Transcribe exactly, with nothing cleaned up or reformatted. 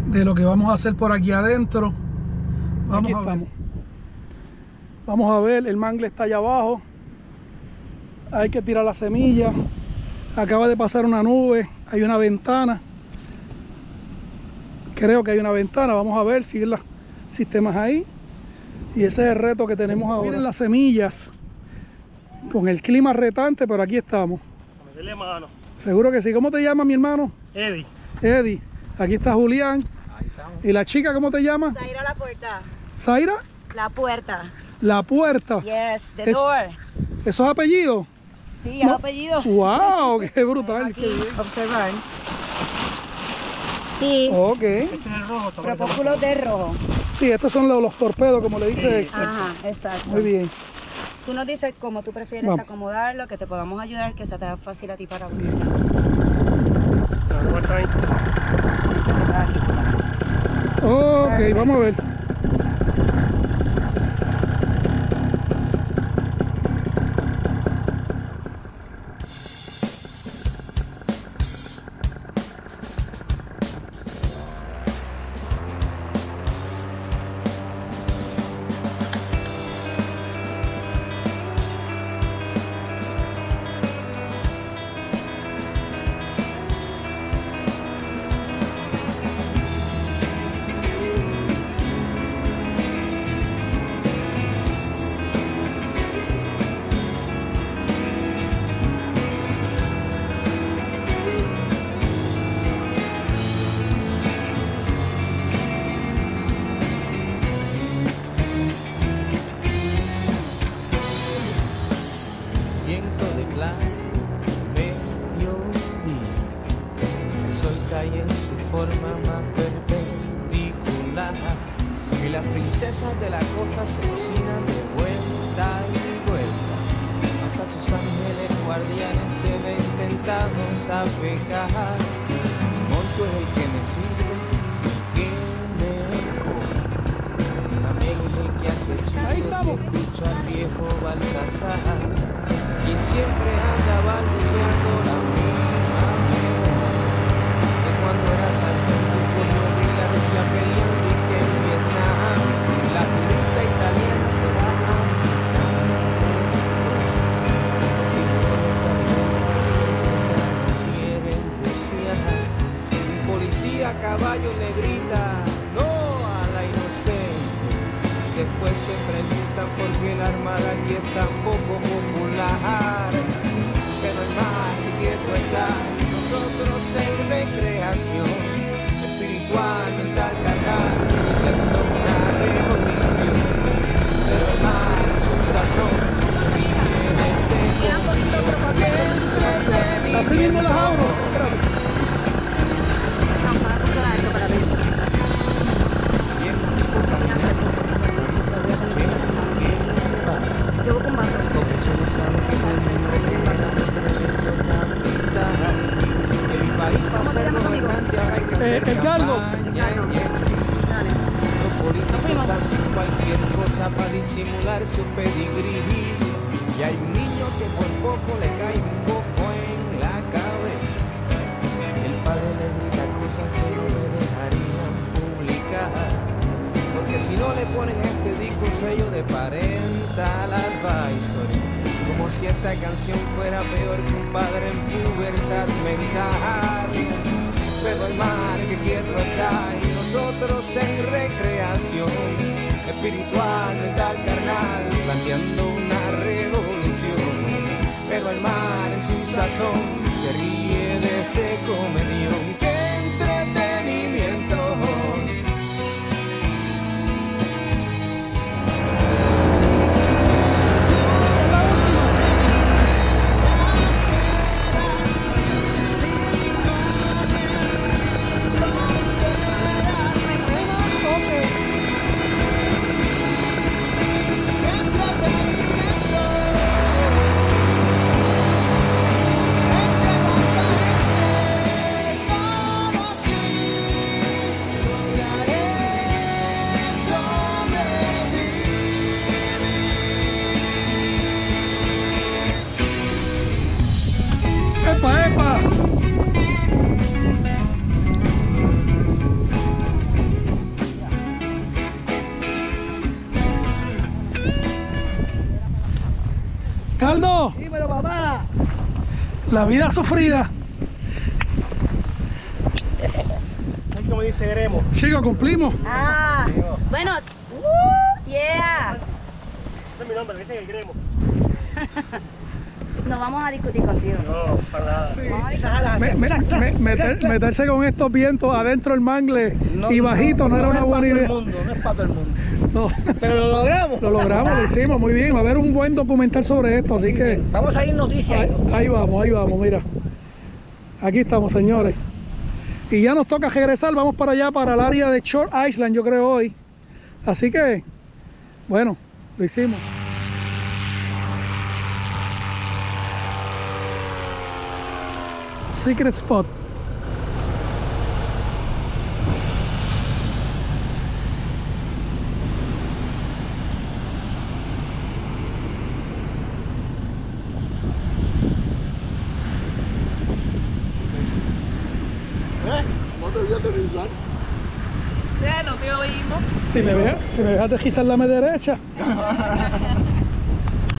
de lo que vamos a hacer por aquí adentro. Vamos a ver. Vamos a ver, el mangle está allá abajo. Hay que tirar la semilla. Acaba de pasar una nube, hay una ventana. Creo que hay una ventana, vamos a ver si hay los sistemas ahí. Y ese es el reto que tenemos ahora. Miren las semillas, con el clima retante, pero aquí estamos. A meterle mano. Seguro que sí. ¿Cómo te llamas, mi hermano? Eddie. Eddie. Aquí está Julián. Ahí estamos. ¿Y la chica cómo te llamas? Zaira La Puerta. ¿Zaira? La Puerta. La Puerta. Yes, the Es- door. ¿Esos apellidos? Sí, es apellido. ¡Wow! ¡Qué brutal! Aquí, Qué bien. observar. Y Ok. Este es el rojo. está por propósculos de rojo. Sí, estos son los, los torpedos, como le dice Sí. Héctor. Ajá, exacto. Muy bien. Tú nos dices cómo tú prefieres Vamos. acomodarlo, que te podamos ayudar, que se te haga fácil a ti para abrir. La puerta ahí. Ok, vamos a ver. Viento de claro, mediodía. El sol cae en su forma más perpendicular. Y las princesas de la costa se cocinan de vuelta y vuelta. Hasta sus ángeles guardianes se ven tentados a pecar. Moncho es el que me sirve, que me come. También es el que hace chistes y escucha al viejo Baltasar, quien siempre anda balbuceando la misma vez. De cuando era sargento por no vi la Rusia peleando y que en Vietnam la turista italiana se va a quieren bucear. Un policía a caballo le grita no a la inocente. Después se preguntan por qué la armada aquí es tan poco popular. Pero el mar quieto está, nosotros en recreación espiritual, mental, carnal, haciendo una revolución. Pero el mar es un sazón, se ríe de este conmigo, que entretenimiento. Así mismo las abro. Espérate. Llevo con vaso. Eh, el galgo. Los políticos hacen cualquier cosa para disimular su pedigrí. Y hay un niño que por poco le cae un coco en la cabeza. Y el padre le grita cosas que no le dejarían publicar. Porque si no le ponen a este disco un sello de parental advisory, como si esta canción fuera peor que un padre en pubertad mental. Pero el mar que quieto está y nosotros en recreación espiritual, mental, carnal, planteando una revolución. Pero el mar en su sazón se ríe de este comedión. ¡Qué entretenimiento! Reinaldo, Dímelo, papá. la vida sufrida. Ay, como dice Gremo. Chicos, cumplimos. Ah, bueno, uh, yeah. Ese es mi nombre, dicen el Gremo. No vamos a discutir contigo. No, para nada. Vamos a Esas alas Me- así. me- me- meter- meterse con estos vientos adentro del mangle y bajito no, era una es buena para idea. todo el mundo, no es para todo el mundo. No, Pero lo logramos. lo logramos, lo hicimos muy bien. Va a haber un buen documental sobre esto, así que Vamos a ir noticias. ahí, ahí vamos, ahí vamos, mira. Aquí estamos, señores. Y ya nos toca regresar, vamos para allá, para el área de Short Island, yo creo hoy. Así que, bueno, lo hicimos. Secret Spot. Ya no te oímos. Si me ve, si me ve aterrizar la media derecha.